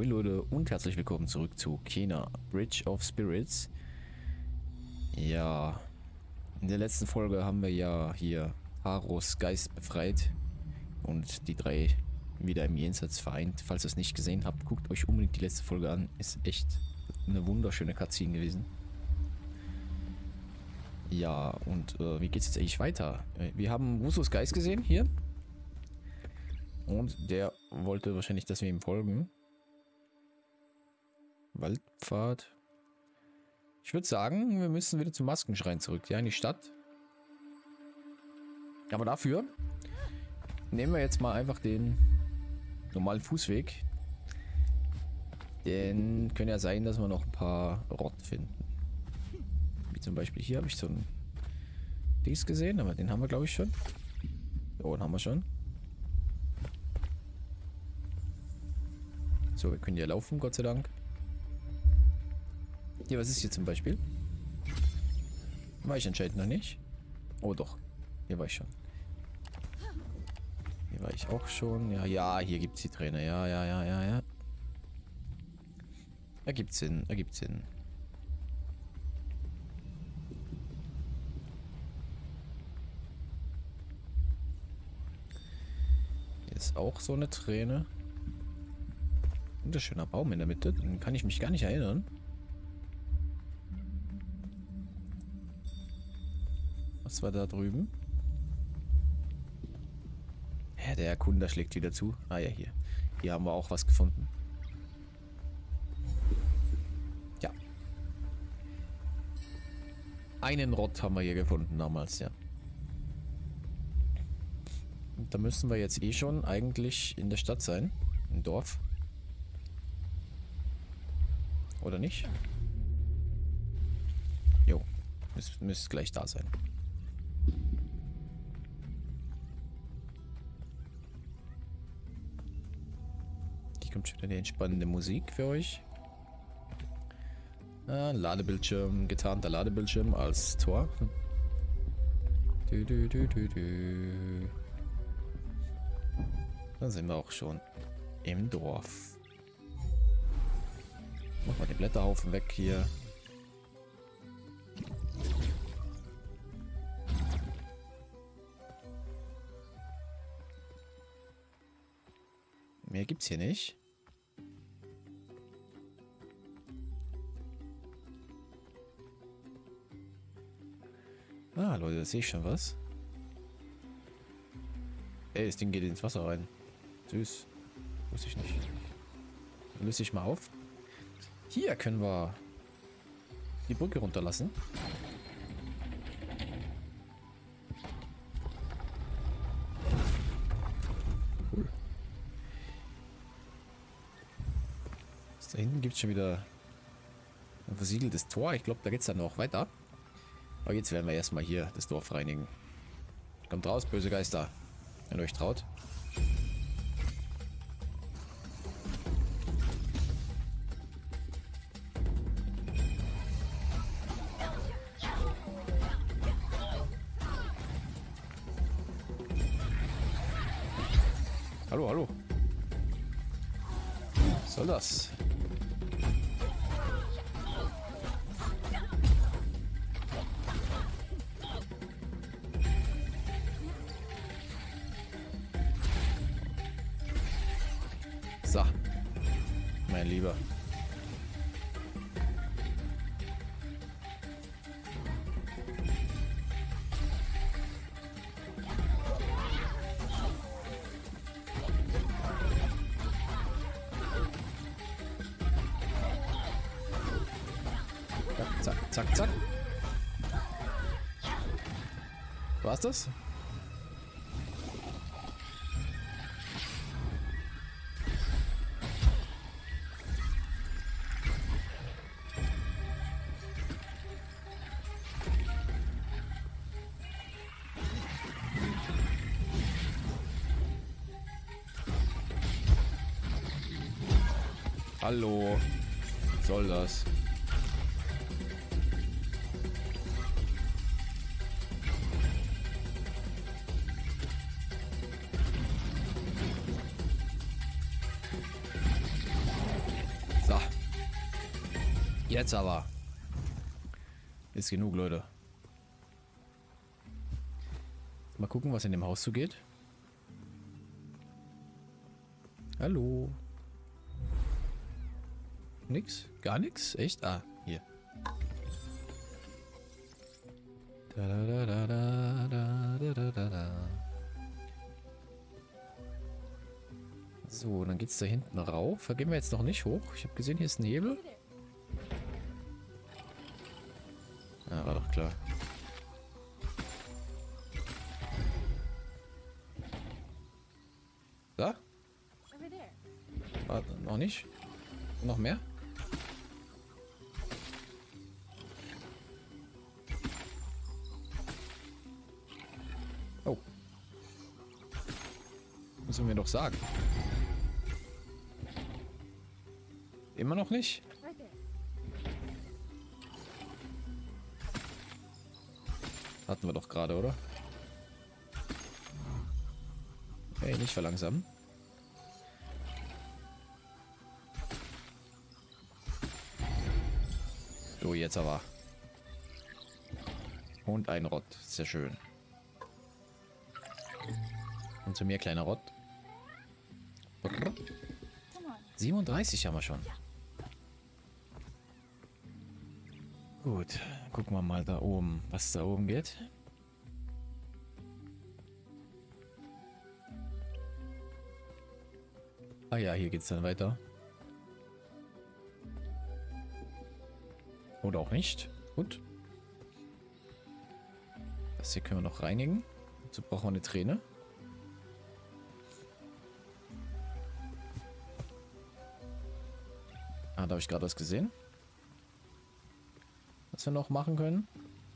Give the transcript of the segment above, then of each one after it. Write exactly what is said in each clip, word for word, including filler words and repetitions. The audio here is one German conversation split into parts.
Moin Leute und herzlich willkommen zurück zu Kena Bridge of Spirits. Ja, in der letzten Folge haben wir ja hier Haros Geist befreit und die drei wieder im Jenseits vereint. Falls ihr es nicht gesehen habt, guckt euch unbedingt die letzte Folge an. Ist echt eine wunderschöne Cutscene gewesen. Ja, und äh, wie geht's jetzt eigentlich weiter? Wir haben Rusos Geist gesehen hier. Und der wollte wahrscheinlich, dass wir ihm folgen. Waldpfad. Ich würde sagen, wir müssen wieder zum Maskenschrein zurück. Ja, in die Stadt. Aber dafür nehmen wir jetzt mal einfach den normalen Fußweg. Denn kann ja sein, dass wir noch ein paar Rott finden. Wie zum Beispiel hier habe ich so ein Dings gesehen, aber den haben wir glaube ich schon. Oh, den haben wir schon. So, wir können hier laufen, Gott sei Dank. Hier, was ist hier zum Beispiel? War ich anscheinend noch nicht. Oh doch, hier war ich schon. Hier war ich auch schon. Ja, ja, hier gibt es die Trainer. Ja, ja, ja, ja, ja. Ergibt Sinn, ergibt Sinn. Hier ist auch so eine Träne. Wunderschöner Baum in der Mitte. Den kann ich mich gar nicht erinnern. Was war da drüben? Ja, der Erkunder schlägt wieder zu. Ah ja, hier. Hier haben wir auch was gefunden. Ja. Einen Rott haben wir hier gefunden damals, ja. Und da müssen wir jetzt eh schon eigentlich in der Stadt sein. Im Dorf. Oder nicht? Jo. Müsste müsst gleich da sein. Hier kommt schon wieder eine entspannende Musik für euch. Ah, Ladebildschirm, getarnter Ladebildschirm als Tor. Du, du, du, du, du. Dann sind wir auch schon im Dorf. Mach mal den Blätterhaufen weg hier. Mehr gibt's hier nicht. Ah, Leute, da sehe ich schon was. Ey, das Ding geht ins Wasser rein. Süß. Wusste ich nicht. Löse ich mal auf. Hier können wir die Brücke runterlassen. Cool. Da hinten gibt es schon wieder ein versiegeltes Tor. Ich glaube, da geht es dann noch weiter. Aber jetzt werden wir erstmal hier das Dorf reinigen. Kommt raus, böse Geister. Wenn ihr euch traut. Hallo, hallo. Was soll das? So. Mein Lieber. Zack, zack, zack. War's das? Hallo. Was soll das? Jetzt aber. Ist genug, Leute. Mal gucken, was in dem Haus so geht. Hallo. Nix? Gar nichts? Echt? Ah, hier. Da, da, da, da, da, da, da, da, da. So, dann geht's da hinten rauf. Da gehen wir jetzt noch nicht hoch. Ich habe gesehen, hier ist ein Hebel. Ja, war doch klar. Da? Warte, noch nicht? Noch mehr? Oh. Müssen wir doch sagen. Immer noch nicht? Hatten wir doch gerade, oder? Hey, nicht verlangsamen. So, jetzt aber. Und ein Rott. Sehr schön. Und zu mir, kleiner Rott. Brrr. siebenunddreißig haben wir schon. Gut, gucken wir mal da oben, was da oben geht. Ah ja, hier geht's dann weiter. Oder auch nicht. Gut. Das hier können wir noch reinigen. Dazu brauchen wir eine Träne. Ah, da habe ich gerade was gesehen. Was wir noch machen können.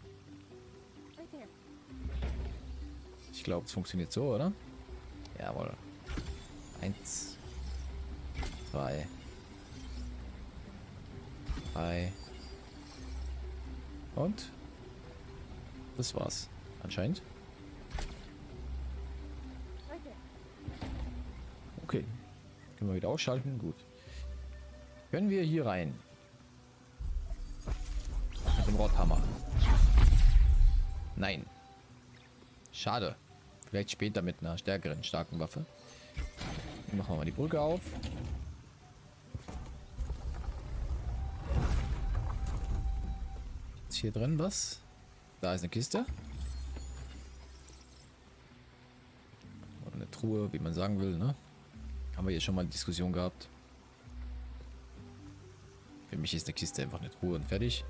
Ich glaube, es funktioniert so, oder? Jawohl. Eins. Zwei. Drei. Und? Das war's. Anscheinend. Okay. Können wir wieder ausschalten? Gut. Können wir hier rein? Mit dem Rotthammer. Nein. Schade. Vielleicht später mit einer stärkeren, starken Waffe. Dann machen wir mal die Brücke auf. Ist hier drin was? Da ist eine Kiste. Oder eine Truhe, wie man sagen will, ne? Haben wir hier schon mal eine Diskussion gehabt. Für mich ist eine Kiste einfach eine Truhe und fertig.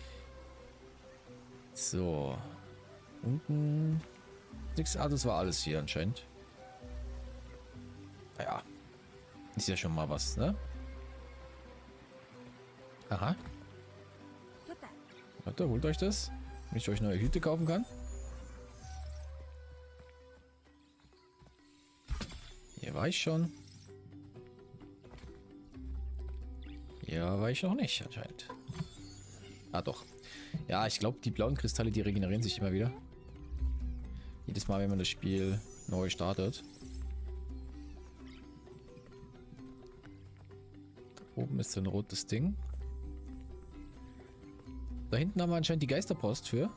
So. Unten. Nix. Ah, das war alles hier anscheinend. Naja. Ist ja schon mal was, ne? Aha. Warte, holt euch das. Damit ich euch neue Hüte kaufen kann. Hier war ich schon. Hier war ich noch nicht, anscheinend. Ah, doch. Ja, ich glaube, die blauen Kristalle, die regenerieren sich immer wieder. Jedes Mal, wenn man das Spiel neu startet. Da oben ist so ein rotes Ding. Da hinten haben wir anscheinend die Geisterpost für.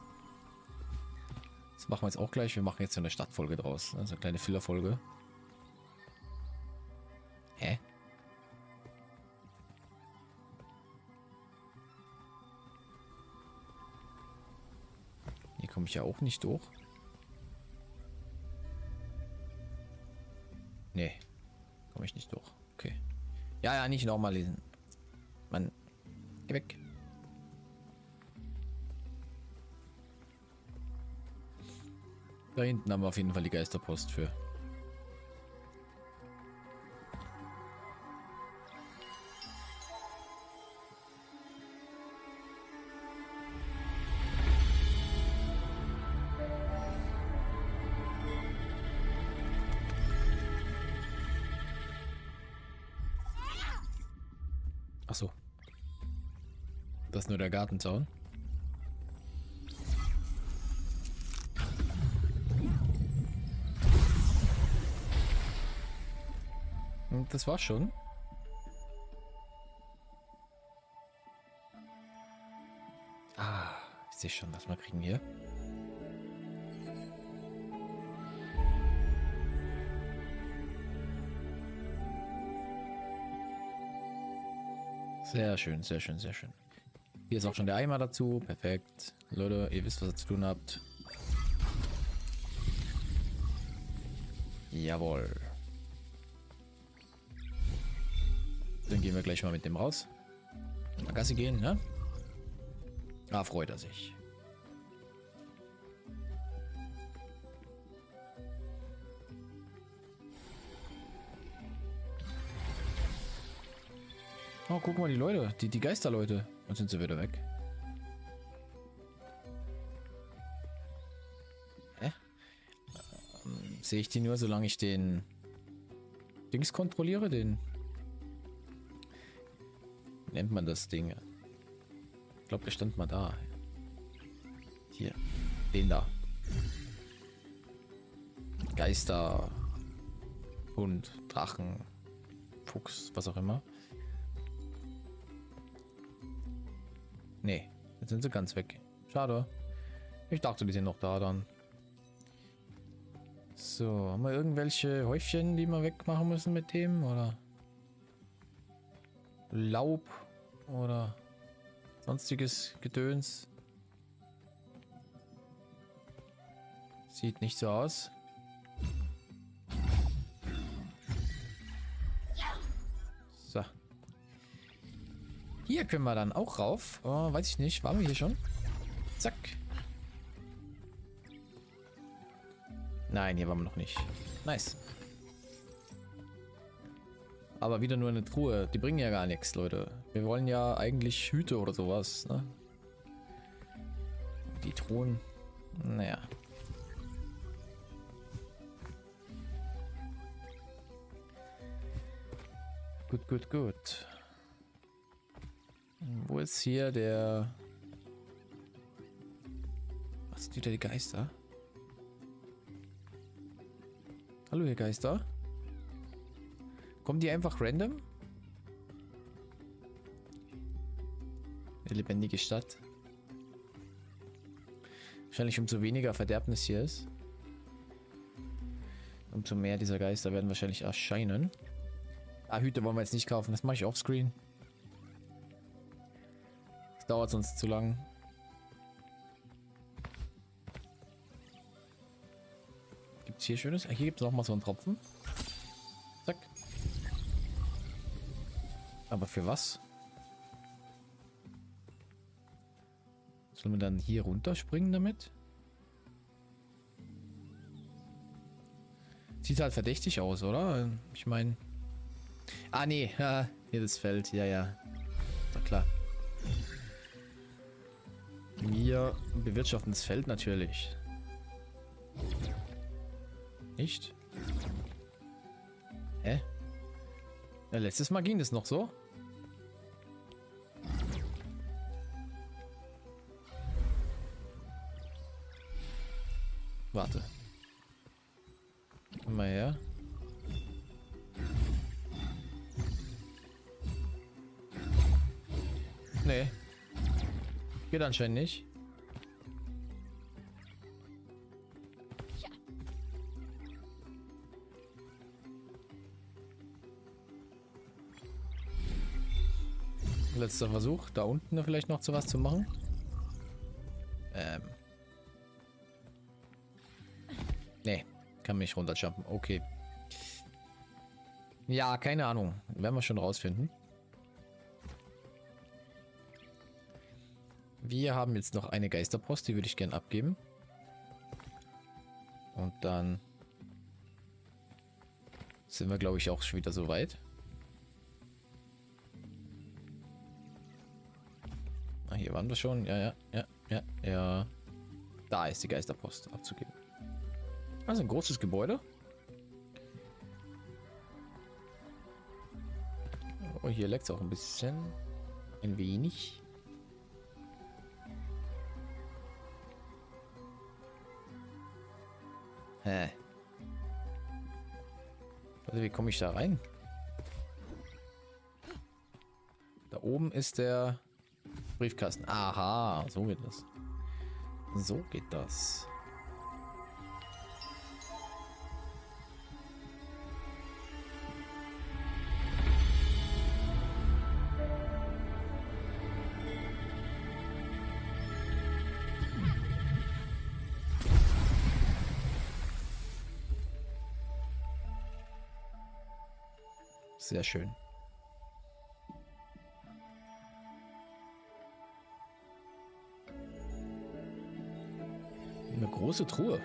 Das machen wir jetzt auch gleich. Wir machen jetzt so eine Stadtfolge draus. Also eine kleine Fillerfolge. Hä? Hier komme ich ja auch nicht durch. Nee. Komme ich nicht durch. Okay. Ja, ja, nicht nochmal lesen. Mann. Geh weg. Da hinten haben wir auf jeden Fall die Geisterpost für. Ach so. Das ist nur der Gartenzaun. Und das war's schon. sehe schon, was wir kriegen hier. Sehr schön, sehr schön, sehr schön. Hier ist auch schon der Eimer dazu. Perfekt. Leute, ihr wisst, was ihr zu tun habt. Jawohl. Dann gehen wir gleich mal mit dem raus. Mal Gassi gehen, ne? Ah, freut er sich. Oh, guck mal, die Leute, die, die Geisterleute. Und sind sie wieder weg. Hä? Ähm, sehe ich die nur, solange ich den Dings kontrolliere? Den... Wie nennt man das Ding? Ich glaube, der stand mal da. Hier. Den da. Geister. Hund. Drachen. Fuchs. Was auch immer. Nee. Jetzt sind sie ganz weg. Schade. Ich dachte, die sind noch da dann. So. Haben wir irgendwelche Häufchen, die wir wegmachen müssen mit dem? Oder? Laub. Oder sonstiges Gedöns. Sieht nicht so aus. So. Hier können wir dann auch rauf. Oh, weiß ich nicht. Waren wir hier schon? Zack. Nein, hier waren wir noch nicht. Nice. Aber wieder nur eine Truhe. Die bringen ja gar nichts, Leute. Wir wollen ja eigentlich Hüte oder sowas, ne? Die Truhen. Naja. Gut, gut, gut. Wo ist hier der... Was sind wieder die Geister? Hallo, ihr Geister. Kommen die einfach random? Eine lebendige Stadt. Wahrscheinlich umso weniger Verderbnis hier ist. Umso mehr dieser Geister werden wahrscheinlich erscheinen. Ah, Hüte wollen wir jetzt nicht kaufen. Das mache ich offscreen. Das dauert sonst zu lang. Gibt es hier Schönes? Ah, hier gibt es nochmal so einen Tropfen. Zack. Aber für was? Sollen wir dann hier runterspringen damit? Sieht halt verdächtig aus, oder? Ich meine... Ah, nee. Ja, hier das Feld. Ja, ja. Na klar. Wir bewirtschaften das Feld natürlich. Nicht? Hä? Ja, letztes Mal ging das noch so. Warte. Komm mal her. Nee. Geht anscheinend nicht. Letzter Versuch, da unten vielleicht noch zu was zu machen. Ähm. Nee, kann mich runterjumpen. Okay. Ja, keine Ahnung. Werden wir schon rausfinden. Wir haben jetzt noch eine Geisterpost, die würde ich gerne abgeben. Und dann sind wir, glaube ich, auch schon wieder so weit. Ah, hier waren wir schon. Ja, ja, ja, ja, ja. Da ist die Geisterpost abzugeben. Also ein großes Gebäude. Oh, hier leckt es auch ein bisschen. Ein wenig. Hä? Also wie komme ich da rein? Da oben ist der Briefkasten. Aha, so wird das. So geht das. Sehr schön. Eine große Truhe.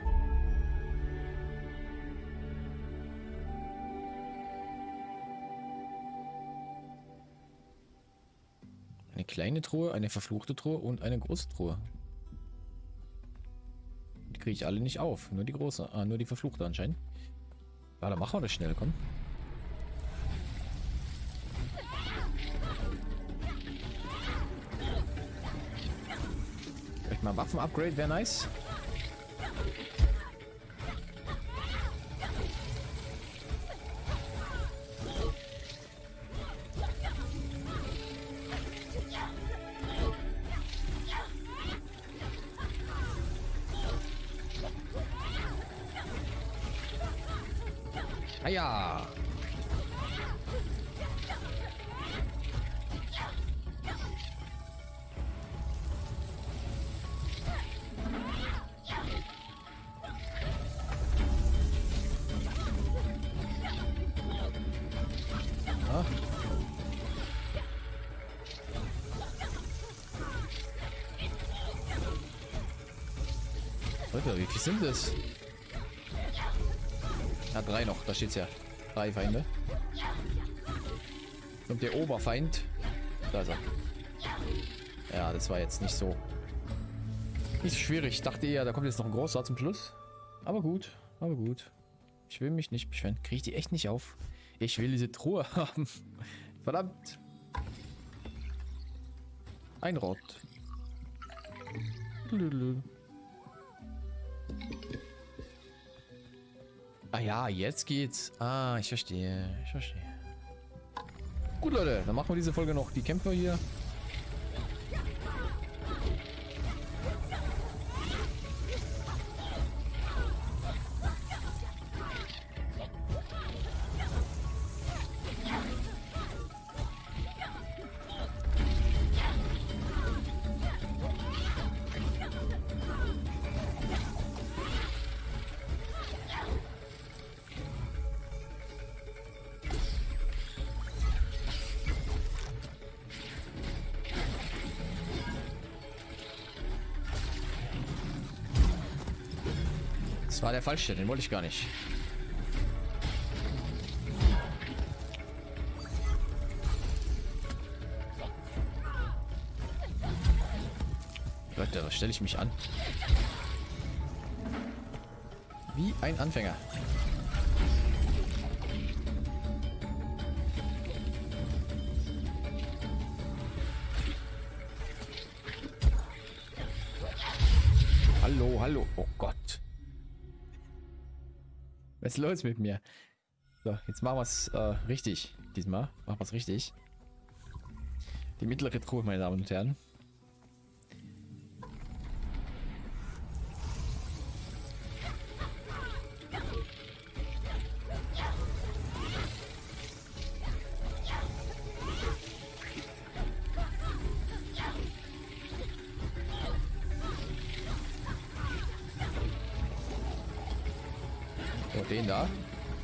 Eine kleine Truhe, eine verfluchte Truhe und eine große Truhe. Die kriege ich alle nicht auf. Nur die große. Ah, nur die verfluchte anscheinend. Ja, dann machen wir das schnell, komm. Vielleicht mal Waffen-Upgrade wäre nice. Ah ja. Ah. Leute, wie viel sind das? Ja, drei noch, da steht's ja. Drei Feinde. Und der Oberfeind. Da ist er. Ja, das war jetzt nicht so. Nicht so schwierig. Ich dachte eher, da kommt jetzt noch ein großer zum Schluss. Aber gut, aber gut. Ich will mich nicht beschweren. Kriege ich die echt nicht auf? Ich will diese Truhe haben. Verdammt. Ein Rot. Ah ja, jetzt geht's. Ah, ich verstehe. Ich verstehe. Gut, Leute, dann machen wir diese Folge noch. Die Kämpfer hier. Das war der falsche, den wollte ich gar nicht. Leute, was stelle ich mich an? Wie ein Anfänger. Hallo, hallo. Oh Gott. Was ist los mit mir? So, jetzt machen wir es äh, richtig. Diesmal machen wir es richtig. Die mittlere Truhe, meine Damen und Herren. So, den da.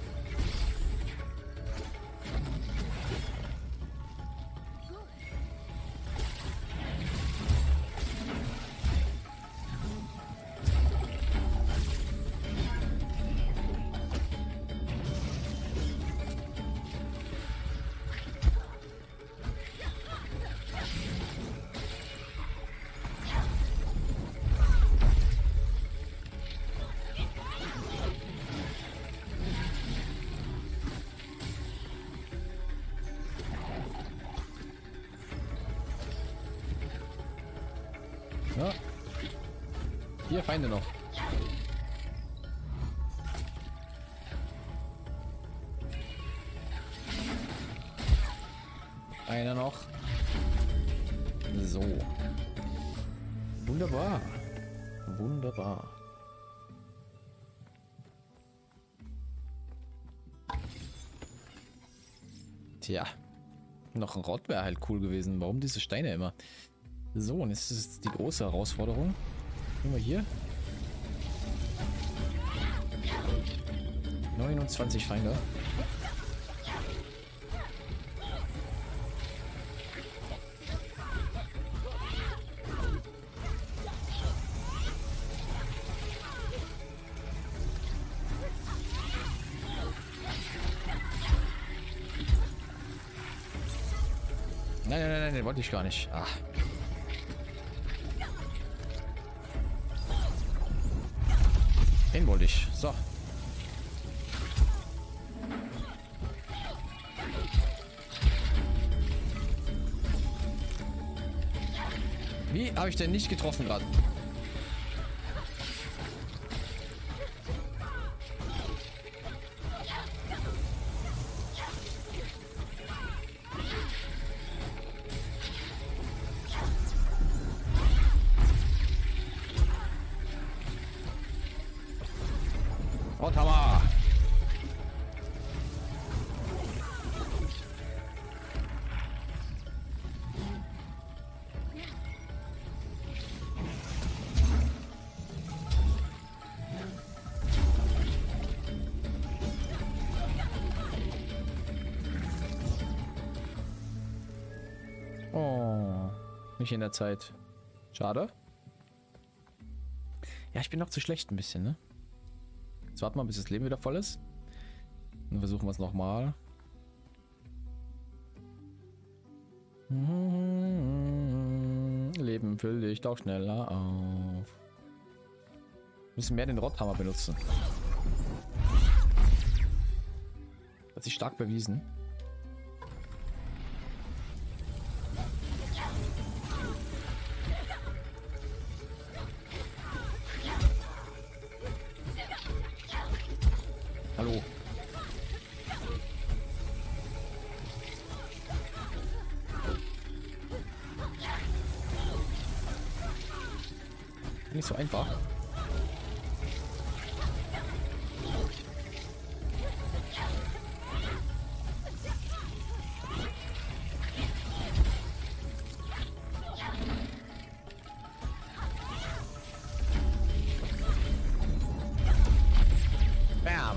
Ja. Vier Feinde noch. Einer noch. So. Wunderbar. Wunderbar. Tja. Noch ein Rott wäre halt cool gewesen. Warum diese Steine immer? So, und jetzt ist die große Herausforderung. Nehmen wir hier. neunundzwanzig Feinde. Nein, nein, nein, nein, den wollte ich gar nicht. Ach. Den wollte ich. So. Wie habe ich denn nicht getroffen gerade? Und Hammer! Oh, nicht in der Zeit. Schade. Ja, ich bin noch zu schlecht ein bisschen, ne? Jetzt warten wir, bis das Leben wieder voll ist. Dann versuchen wir es nochmal. Leben füll dich doch schneller auf. Wir müssen mehr den Rotthammer benutzen. Hat sich stark bewiesen. Hallo. Nicht so einfach. Bam.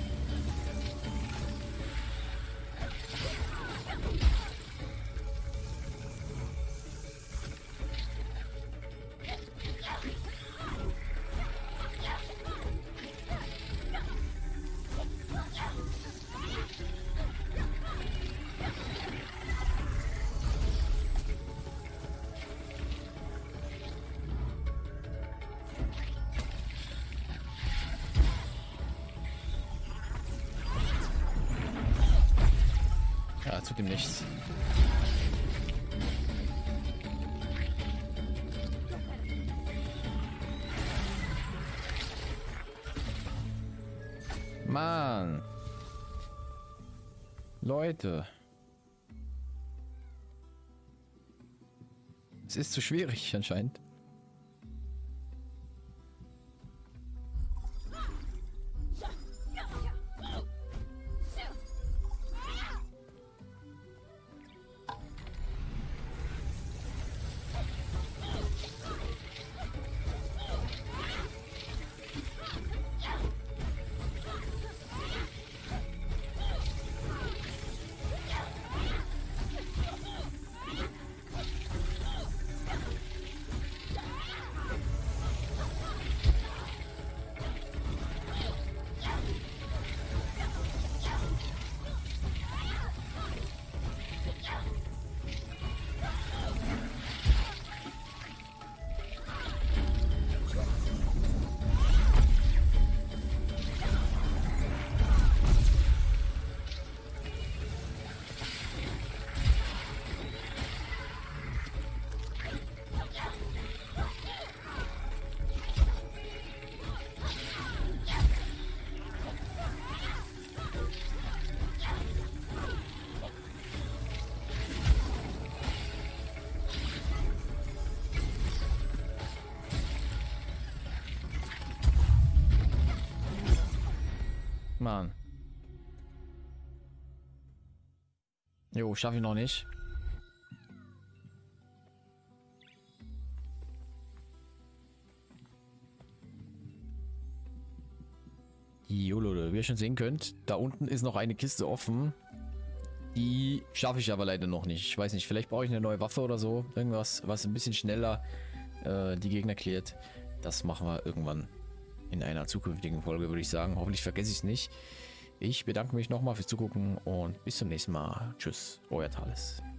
Ja, tut ihm nichts. Mann. Leute. Es ist zu schwierig anscheinend. Mann. Jo, schaffe ich noch nicht. Jo, Leute, wie ihr schon sehen könnt, da unten ist noch eine Kiste offen. Die schaffe ich aber leider noch nicht. Ich weiß nicht, vielleicht brauche ich eine neue Waffe oder so. Irgendwas, was ein bisschen schneller äh, die Gegner klärt. Das machen wir irgendwann in einer zukünftigen Folge, würde ich sagen. Hoffentlich vergesse ich es nicht. Ich bedanke mich nochmal fürs Zugucken und bis zum nächsten Mal. Tschüss, euer Thales.